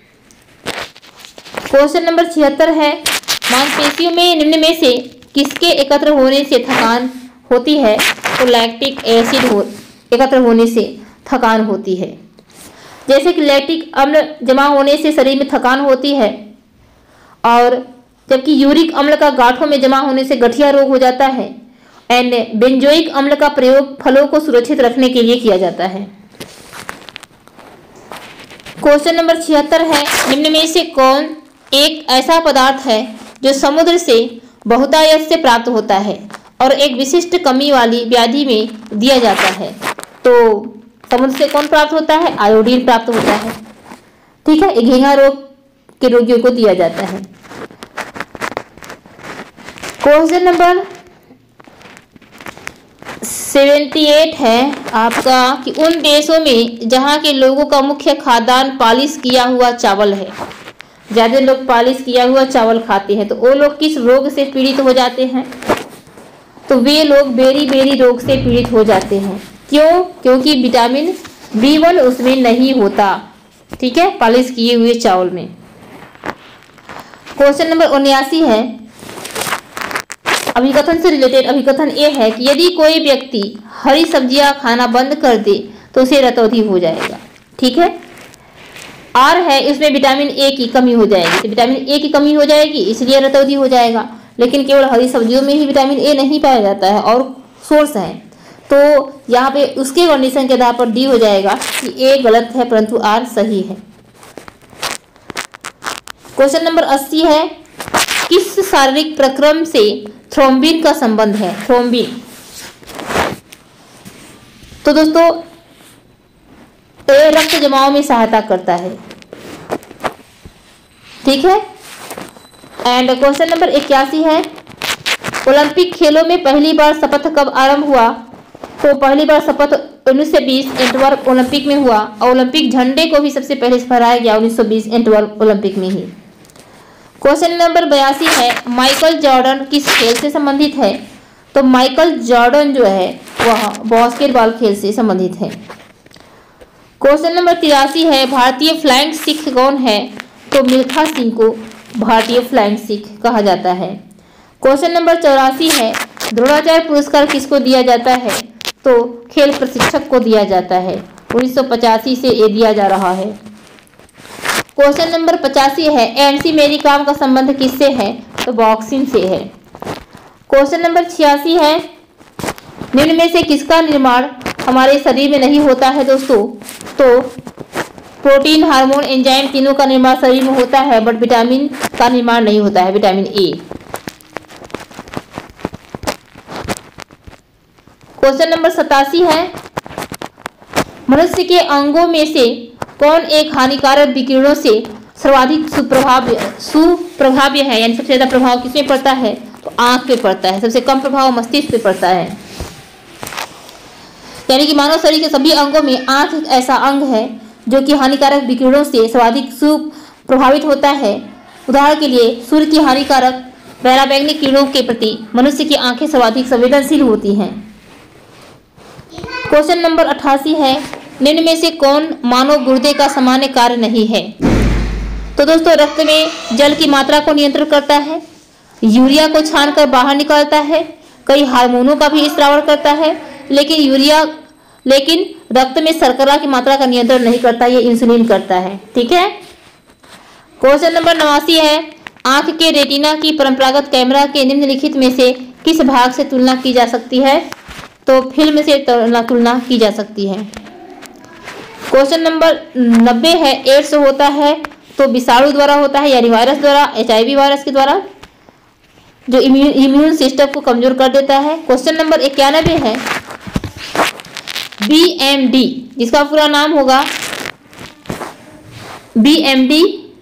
[SPEAKER 1] क्वेश्चन नंबर 76 है। मांसपेशियों में निम्न में से किसके एकत्र होने से थकान होती है? तो लैक्टिक एसिड एकत्र होने से थकान होती है। जैसे कि लैक्टिक अम्ल जमा होने से शरीर में थकान होती है, और जबकि यूरिक अम्ल का गांठों में जमा होने से गठिया रोग हो जाता है। एंड बेंजोइक अम्ल का प्रयोग फलों को सुरक्षित रखने के लिए किया जाता है। क्वेश्चन नंबर 76 है। निम्न में से कौन एक ऐसा पदार्थ है जो समुद्र से बहुतायत से प्राप्त होता है और एक विशिष्ट कमी वाली व्याधि में दिया जाता है? तो समुद्र से कौन प्राप्त होता है? आयोडीन प्राप्त होता है। ठीक है, घेंघा रोग के रोगियों को दिया जाता है। क्वेश्चन नंबर 78 है आपका कि उन देशों में जहां के लोगों का मुख्य खाद्यान्न पालिश किया हुआ चावल है, ज्यादा लोग पालिश किया हुआ चावल खाते हैं, तो वो लोग किस रोग से पीड़ित हो जाते हैं? तो वे लोग बेरी रोग से पीड़ित हो जाते हैं। क्यों? क्योंकि विटामिन B1 उसमें नहीं होता। ठीक है, पालिश किए हुए चावल में। क्वेश्चन नंबर 79 है। अभिकथन से रिलेटेड अभिकथन ये है कि यदि कोई व्यक्ति हरी सब्जियां खाना बंद कर दे तो उसे रतौंधी हो जाएगा। ठीक है, आर है इसमें विटामिन ए की कमी हो जाएगी, तो विटामिन ए की कमी हो जाएगी इसलिए रतौंधी हो जाएगा। लेकिन केवल हरी सब्जियों में ही विटामिन ए नहीं पाया जाता है और सोर्स है, तो यहाँ पे उसके कंडीशन के आधार पर डी हो जाएगा कि ए गलत है परंतु आर सही है। क्वेश्चन नंबर 80 है। किस शारीरिक प्रक्रम से थ्रोम्बिन का संबंध है? थ्रोम्बिन तो दोस्तों ये रक्त जमाव में सहायता करता है। ठीक है, एंड क्वेश्चन नंबर 81 है। ओलंपिक खेलों में पहली बार शपथ कब आरंभ हुआ? तो पहली बार शपथ 1920 एंटवर्प ओलंपिक में हुआ, और ओलंपिक झंडे को भी सबसे पहले फहराया गया 1920 एंटवर्प ओलंपिक में ही। क्वेश्चन नंबर 82 है। माइकल जॉर्डन किस खेल से संबंधित है? तो माइकल जॉर्डन जो है वह बास्केटबॉल खेल से संबंधित है। क्वेश्चन नंबर 83 है। भारतीय फ्लाइंग सिख कौन है? तो मिल्खा सिंह को भारतीय फ्लाइंग सिख कहा जाता है। क्वेश्चन नंबर 84 है, द्रोणाचार्य पुरस्कार किसको दिया जाता है? तो खेल प्रशिक्षक को दिया जाता है। 1985 से ये दिया जा रहा है। क्वेश्चन नंबर 85 है, एमसी मेरी कॉम का संबंध किससे है? तो बॉक्सिंग से है। क्वेश्चन नंबर 86 है, निम्न में से किसका निर्माण हमारे शरीर में नहीं होता है दोस्तों? तो प्रोटीन, हार्मोन, एंजाइम तीनों का निर्माण शरीर में होता है, बट विटामिन का निर्माण नहीं होता है, विटामिन ए। क्वेश्चन नंबर 87 है, मनुष्य के अंगों में से कौन एक हानिकारक विकिरणों से सर्वाधिक सुप्रभाव्य है, यानी सबसे ज्यादा प्रभाव किसमें पड़ता है? तो आंख पे पड़ता है। सबसे कम प्रभाव मस्तिष्क पे पड़ता है। यानी कि मानव शरीर के सभी अंगों में आंख एक ऐसा अंग है जो कि हानिकारक विकिरणों से सर्वाधिक सुप्रभावित होता है। उदाहरण के लिए सूर्य की हानिकारक पराबैंगनी किरणों के प्रति मनुष्य की आंखें सर्वाधिक संवेदनशील होती हैं। क्वेश्चन नंबर 88 है, निम्न में से कौन मानव गुर्दे का सामान्य कार्य नहीं है? तो दोस्तों रक्त में जल की मात्रा को नियंत्रण करता है, यूरिया को छानकर बाहर निकालता है, कई हार्मोनों का भी स्रावन करता है, लेकिन रक्त में शर्करा की मात्रा का नियंत्रण नहीं करता, ये इंसुलिन करता है। ठीक है। क्वेश्चन नंबर 89 है, आंख के रेटिना की परंपरागत कैमरा के निम्नलिखित में से किस भाग से तुलना की जा सकती है? तो फिल्म से तुलना की जा सकती है। क्वेश्चन नंबर 90 है, एड्स होता है तो विषाणु द्वारा होता है, यानी वायरस द्वारा, HIV वायरस के द्वारा, जो इम्यून सिस्टम को कमजोर कर देता है। क्वेश्चन नंबर 91 है, BMD, जिसका पूरा नाम होगा BMD,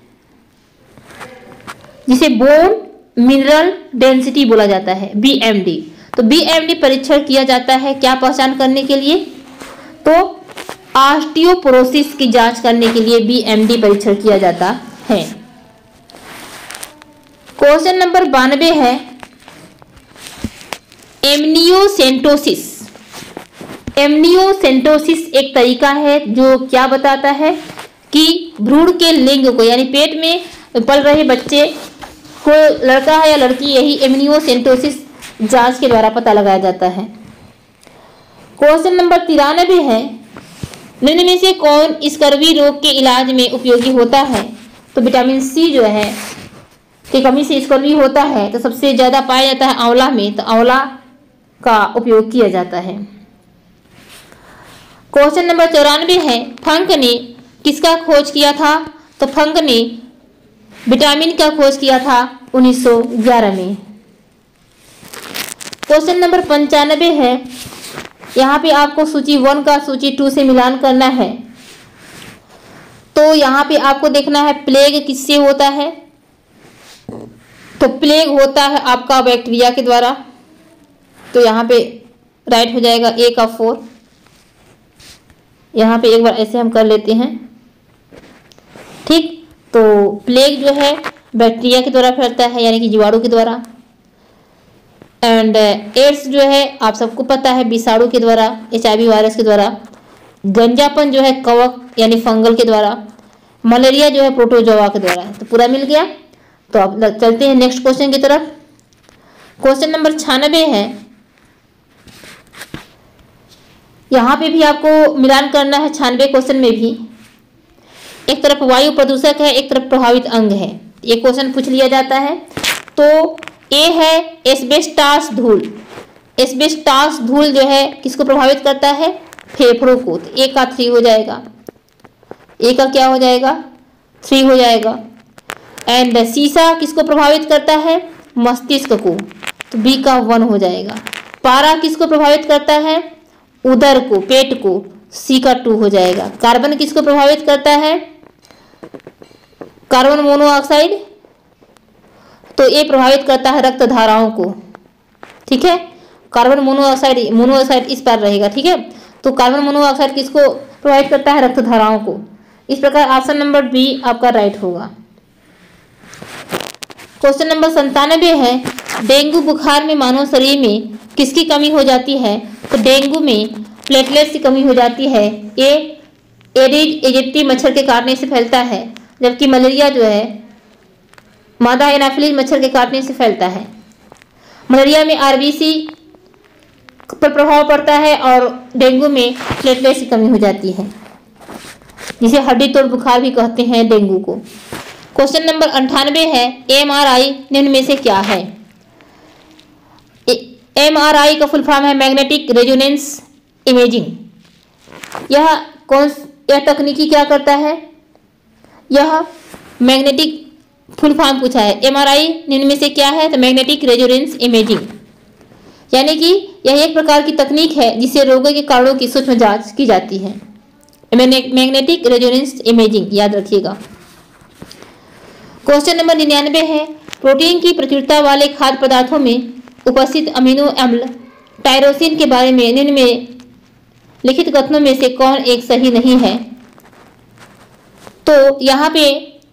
[SPEAKER 1] जिसे बोन मिनरल डेंसिटी बोला जाता है, BMD। तो BMD परीक्षण किया जाता है क्या पहचान करने के लिए? तो ऑस्टियोपोरोसिस की जांच करने के लिए BMD परीक्षण किया जाता है। क्वेश्चन नंबर 92 है, एमनियोसेंटोसिस। एमनियोसेंटोसिस एक तरीका है जो क्या बताता है कि भ्रूण के लिंग को, यानी पेट में पल रहे बच्चे को लड़का है या लड़की, यही एमनियोसेंटोसिस जांच के द्वारा पता लगाया जाता है। क्वेश्चन नंबर 93 है, निम्न में से कौन स्कर्वी रोग के इलाज में उपयोगी होता है? तो विटामिन सी जो है की कमी से स्कर्वी होता है, तो सबसे ज्यादा पाया जाता है आंवला में, तो आंवला का उपयोग किया जाता है। क्वेश्चन नंबर 94 है, फंक ने किसका खोज किया था? तो फंक ने विटामिन का खोज किया था 1911 में। क्वेश्चन नंबर 95 है, यहाँ पे आपको सूची 1 का सूची 2 से मिलान करना है। तो यहाँ पे आपको देखना है प्लेग किससे होता है? तो प्लेग होता है आपका बैक्टीरिया के द्वारा। तो यहाँ पे राइट हो जाएगा A का 4। यहाँ पे एक बार ऐसे हम कर लेते हैं। ठीक, तो प्लेग जो है बैक्टीरिया के द्वारा फैलता है, यानी कि जीवाणु के द्वारा। एंड एड्स जो है आप सबको पता है विषाणु के द्वारा, HIV वायरस के द्वारा। गंजापन जो है कवक यानी फंगल के द्वारा। मलेरिया जो है प्रोटोजोआ के द्वारा। तो पूरा मिल गया। तो अब चलते हैं नेक्स्ट क्वेश्चन की तरफ। क्वेश्चन नंबर 96 है, यहाँ पे भी आपको मिलान करना है 96 क्वेश्चन में भी। एक तरफ वायु प्रदूषक है, एक तरफ प्रभावित अंग है। ये क्वेश्चन पूछ लिया जाता है। तो ए है एस्बेस्टास धूल। एस्बेस्टास धूल जो है किसको प्रभावित करता है? फेफड़ों को। तो ए का 3 हो जाएगा। ए का क्या हो जाएगा? 3 हो जाएगा। एंड सीसा किसको प्रभावित करता है? मस्तिष्क को। तो बी का 1 हो जाएगा। पारा किसको प्रभावित करता है? उदर को, पेट को। सी का 2 हो जाएगा। कार्बन किसको प्रभावित करता है? Carbon monoxide. तो ये प्रभावित करता है रक्त धाराओं को। ठीक है, कार्बन मोनोऑक्साइड इस पर रहेगा। ठीक है, तो कार्बन मोनोऑक्साइड किसको प्रभावित करता है? रक्त धाराओं को। इस प्रकार ऑप्शन नंबर बी आपका राइट होगा। क्वेश्चन नंबर 97 है, डेंगू बुखार में मानव शरीर में किसकी कमी हो जाती है? तो डेंगू में प्लेटलेट्स की कमी हो जाती है। ये एडिस एजिप्टी मच्छर के काटने से फैलता है। जबकि मलेरिया जो है मादा एनाफिलीज मच्छर के काटने से फैलता है। मलेरिया में आरबीसी पर प्रभाव पड़ता है और डेंगू में प्लेटलेट्स की कमी हो जाती है, जिसे हड्डी तोड़ बुखार भी कहते हैं डेंगू को। क्वेश्चन नंबर 98 है, एमआरआई निम्न में से क्या है? एमआरआई का फुल फॉर्म है मैग्नेटिक रेजोनेंस इमेजिंग। यह तकनीकी क्या करता है? यह मैग्नेटिक फुल फॉर्म पूछा है, एमआरआई निम्न में से क्या है? तो मैग्नेटिक रेजोनेंस इमेजिंग, यानी कि यह एक प्रकार की तकनीक है जिससे रोगों के कारणों की सूक्ष्म जांच की जाती है। मैग्नेटिक रेजोनेंस इमेजिंग याद रखिएगा। क्वेश्चन नंबर 99 है, प्रोटीन की प्रचुरता वाले खाद्य पदार्थों में उपस्थित अमीनो अम्ल टायरोसिन के बारे में निम्न में लिखित कथनों में से कौन एक सही नहीं है? तो यहाँ पे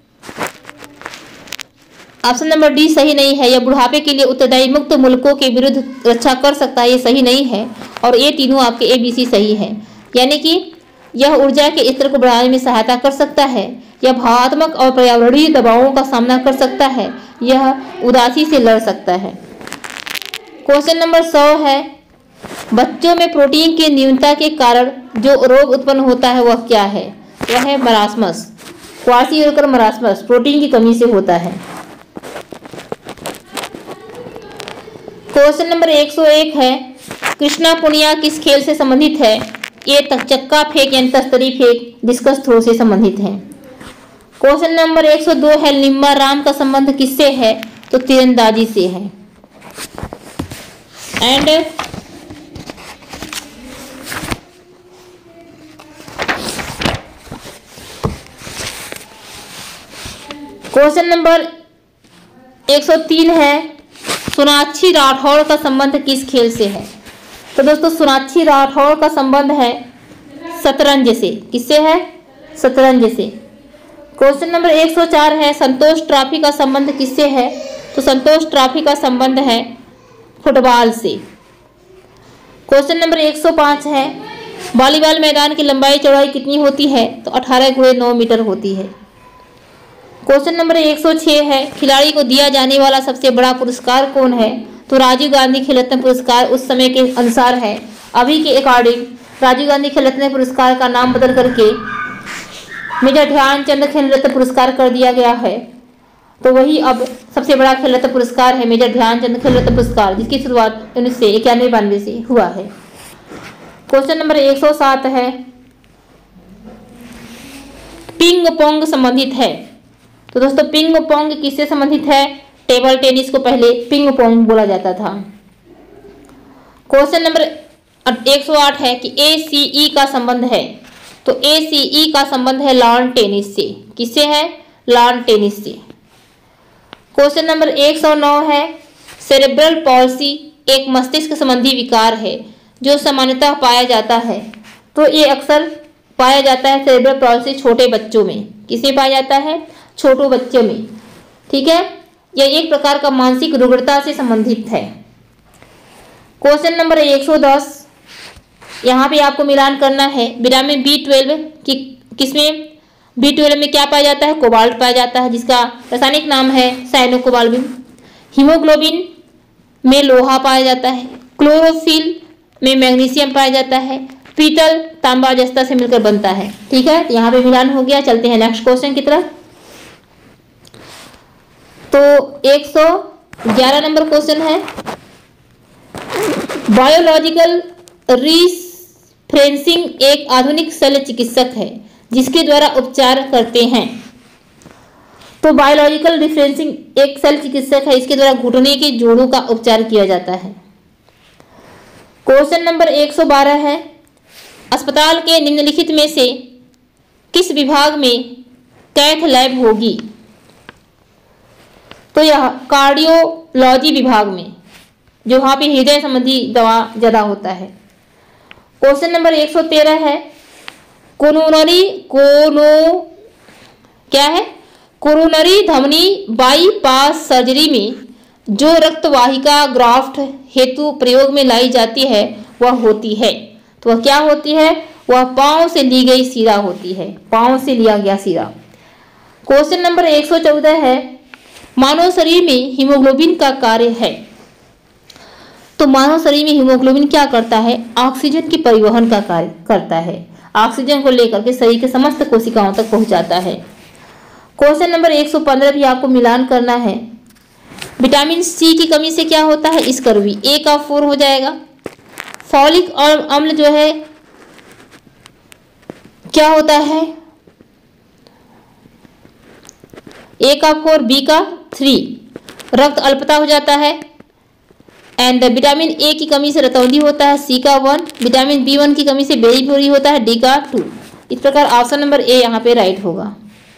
[SPEAKER 1] ऑप्शन नंबर डी सही नहीं है। यह बुढ़ापे के लिए उत्तरदायी मुक्त मुल्कों के विरुद्ध रक्षा कर सकता है, ये सही नहीं है। और ये तीनों आपके ABC सही है, यानी कि यह ऊर्जा के स्तर को बढ़ाने में सहायता कर सकता है, यह भावात्मक और पर्यावरणीय दबावों का सामना कर सकता है, यह उदासी से लड़ सकता है। क्वेश्चन नंबर 100 है, बच्चों में प्रोटीन की न्यूनता के कारण जो रोग उत्पन्न होता है वह क्या है? वह है मरासमस, क्वार्सियोकर मरासमस प्रोटीन की कमी से होता है। क्वेश्चन नंबर 101 है, कृष्णा पुनिया किस खेल से संबंधित है? ये चक्का फेंक यानी तस्तरी फेंक डिस्कस थ्रो से संबंधित है। क्वेश्चन नंबर 102 है, लिम्बा राम का संबंध किससे है? तो तीरंदाजी से है। एंड क्वेश्चन नंबर 103 है, सोनाक्षी राठौड़ का संबंध किस खेल से है? तो दोस्तों सोनाक्षी राठौड़ का संबंध है शतरंज से। किससे है? शतरंज से। क्वेश्चन नंबर 104 है, संतोष ट्रॉफी का संबंध किससे है? तो संतोष ट्रॉफी का संबंध है फुटबॉल से। क्वेश्चन नंबर 105 है, वॉलीबॉल मैदान की लंबाई चौड़ाई कितनी होती है? तो 18x9 मीटर होती है। क्वेश्चन नंबर 106 है, खिलाड़ी को दिया जाने वाला सबसे बड़ा पुरस्कार कौन है? तो राजीव गांधी खेल रत्न पुरस्कार उस समय के अनुसार है। अभी के अकॉर्डिंग राजीव गांधी खेल रत्न पुरस्कार का नाम बदल करके मेजर ध्यानचंद खेल रत्न पुरस्कार कर दिया गया है। तो वही अब सबसे बड़ा खेल रत्न पुरस्कार है मेजर ध्यानचंद खेल रत्न पुरस्कार, जिसकी शुरुआत 1991-92 से हुआ है। क्वेश्चन नंबर 107 है, पिंग पोंग संबंधित है। तो दोस्तों पिंग पोंग किससे संबंधित है? टेबल टेनिस को पहले पिंग पोंग बोला जाता था। क्वेश्चन नंबर 108 है कि ACE का संबंध है। तो ACE का संबंध है लॉन टेनिस से। किससे है? लॉन टेनिस से। क्वेश्चन नंबर 109 है, सेरेब्रल पॉल्सी एक मस्तिष्क संबंधी विकार है जो सामान्यतः पाया जाता है। तो ये अक्सर पाया जाता है सेरेब्रल पॉल्सी छोटे बच्चों में। किसमें पाया जाता है? छोटे बच्चों में। ठीक है, यह एक प्रकार का मानसिक रुग्णता से संबंधित है। क्वेश्चन नंबर 110, यहाँ पे आपको मिलान करना है विटामिन B12 की। किसमें? B12 में क्या पाया जाता है? कोबाल्ट पाया जाता है, जिसका रासायनिक नाम है साइनोकोबाल्बिन। हीमोग्लोबिन में लोहा पाया जाता है। क्लोरोफिल में मैग्नीशियम पाया जाता है। पीतल तांबा जस्ता से मिलकर बनता है। ठीक है, यहाँ पे मिलान हो गया। चलते हैं नेक्स्ट क्वेश्चन की तरफ। तो 111 नंबर क्वेश्चन है, बायोलॉजिकल रिफ्रेंसिंग एक आधुनिक शल्य चिकित्सक है जिसके द्वारा उपचार करते हैं। तो बायोलॉजिकल रिफ्रेंसिंग एक शल्य चिकित्सक है, इसके द्वारा घुटने के जोड़ों का उपचार किया जाता है। क्वेश्चन नंबर 112 है, अस्पताल के निम्नलिखित में से किस विभाग में कैथ लैब होगी? तो यह कार्डियोलॉजी विभाग में, जो वहाँ पे हृदय संबंधी दवा ज़्यादा होता है। क्वेश्चन नंबर 113 है, कोरोनरी धमनी बाईपास सर्जरी में जो रक्तवाहिका ग्राफ्ट हेतु प्रयोग में लाई जाती है वह होती है। तो वह क्या होती है? वह पांव से ली गई सीरा होती है। पांव से लिया गया सीरा। क्वेश्चन नंबर 114 है, मानव शरीर में हीमोग्लोबिन का कार्य है। तो मानव शरीर में हीमोग्लोबिन क्या करता है? ऑक्सीजन के परिवहन का कार्य करता है। ऑक्सीजन को लेकर के शरीर के समस्त कोशिकाओं तक पहुंचाता है। क्वेश्चन नंबर 115 भी आपको मिलान करना है। विटामिन सी की कमी से क्या होता है? स्कर्वी। ए का 4 हो जाएगा। फॉलिक अम्ल जो है क्या होता है? ए का 4, बी का 3, रक्त अल्पता हो जाता है। एंड विटामिन ए की कमी से रतौंधी होता है, सी का 1। विटामिन बी1 की कमी से बेरीबोरी होता है, डी का 2। इस प्रकार ऑप्शन नंबर ए यहाँ पे राइट होगा।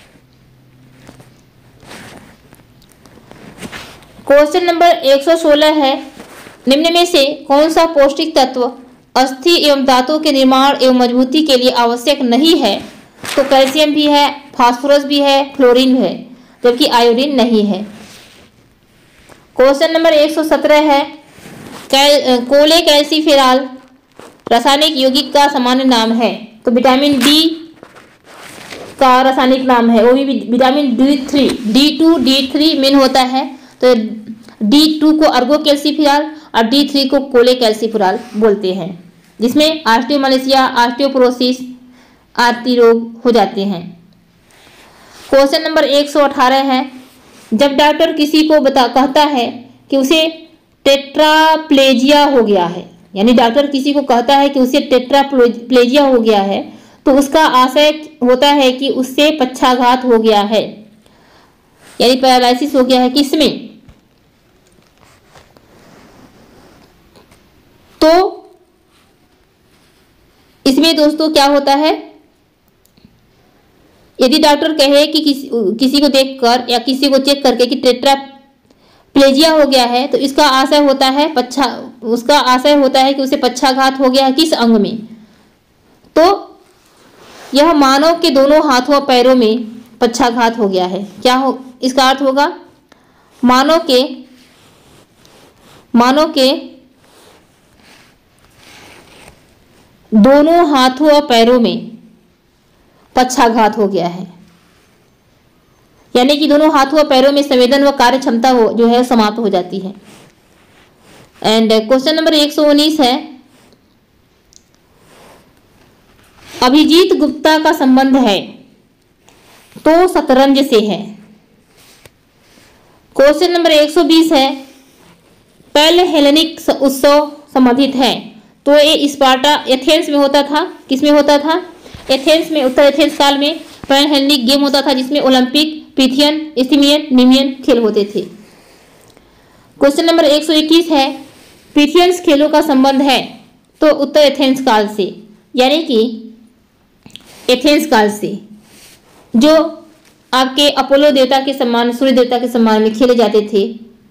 [SPEAKER 1] क्वेश्चन नंबर 116 है, निम्न में से कौन सा पौष्टिक तत्व अस्थि एवं दांतों के निर्माण एवं मजबूती के लिए आवश्यक नहीं है? तो कैल्शियम भी है, फास्फोरस भी है, फ्लोरीन भी है, जबकि आयोडीन नहीं है। क्वेश्चन नंबर 117 है, कोले कैल्सीफेरॉल रासायनिक यौगिक का सामान्य नाम है। तो विटामिन बी का रासायनिक नाम है, वो भी vitamin D3, D2, D3 main होता है। तो D2 को अर्गो कैल्सीफेरॉल और D3 को कोले कैल्सीफेरॉल बोलते हैं, जिसमें ऑस्टियोमालेशिया, ऑस्टियोपोरोसिस आदि रोग हो जाते हैं। क्वेश्चन नंबर 118 है, जब डॉक्टर किसी को कहता है कि उसे टेट्राप्लेजिया हो गया है, यानी डॉक्टर किसी को कहता है कि उसे टेट्राप्लेजिया हो गया है, तो उसका आशय होता है कि उससे पक्षाघात हो गया है, यानी पैरालिसिस हो गया है। किसमें? तो इसमें दोस्तों क्या होता है, यदि डॉक्टर कहे कि किसी को देखकर या किसी को चेक करके कि टेट्राप्लेजिया हो गया है, तो इसका आशय होता है उसका आशय होता है कि उसे पक्षाघात हो गया है। किस अंग में? तो यह मानव के दोनों हाथों और पैरों में पक्षाघात हो गया है। क्या हो इसका अर्थ होगा? मानव के दोनों हाथों और पैरों में पक्षाघात हो गया है, यानी कि दोनों हाथों और पैरों में संवेदन व कार्य क्षमता जो है समाप्त हो जाती है। एंड क्वेश्चन नंबर 119 है, अभिजीत गुप्ता का संबंध है तो शतरंज से है। क्वेश्चन नंबर 120 है, पहले हेलेनिक उत्सव संबंधित है तो ये स्पार्टा एथेंस में होता था। किसमें होता था? एथेंस में, उत्तर एथेंस काल में पैन हेलेनिक गेम होता था, जिसमें ओलंपिक, पिथियन, इस्थिमियन, नीमियन खेल होते थे। क्वेश्चन नंबर 121 है, पिथियंस खेलों का संबंध है तो उत्तर एथेंस काल से, यानी कि एथेंस काल से, जो आपके अपोलो देवता के सम्मान, सूर्य देवता के सम्मान में खेले जाते थे।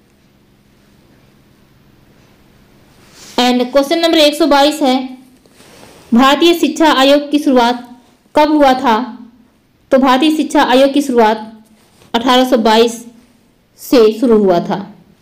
[SPEAKER 1] एंड क्वेश्चन नंबर 122 है, भारतीय शिक्षा आयोग की शुरुआत कब हुआ था? तो भारतीय शिक्षा आयोग की शुरुआत 1822 से शुरू हुआ था।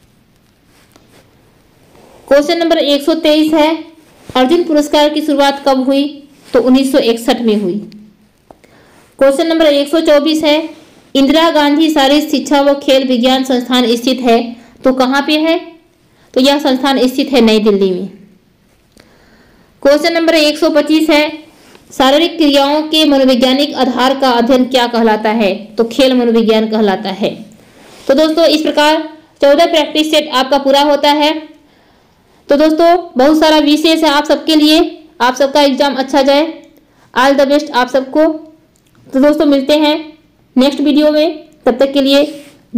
[SPEAKER 1] क्वेश्चन नंबर 123 है, अर्जुन पुरस्कार की शुरुआत कब हुई? तो 1961 में हुई। क्वेश्चन नंबर 124 है, इंदिरा गांधी शारीरिक शिक्षा व खेल विज्ञान संस्थान स्थित है तो कहाँ पे है? तो यह संस्थान स्थित है नई दिल्ली में। क्वेश्चन नंबर 125 है, शारीरिक क्रियाओं के मनोवैज्ञानिक आधार का अध्ययन क्या कहलाता है? तो खेल मनोविज्ञान कहलाता है। तो दोस्तों इस प्रकार 14 प्रैक्टिस सेट आपका पूरा होता है। तो दोस्तों बहुत सारा विशेष है आप सबके लिए, आप सबका एग्जाम अच्छा जाए, ऑल द बेस्ट आप सबको। तो दोस्तों मिलते हैं नेक्स्ट वीडियो में, तब तक के लिए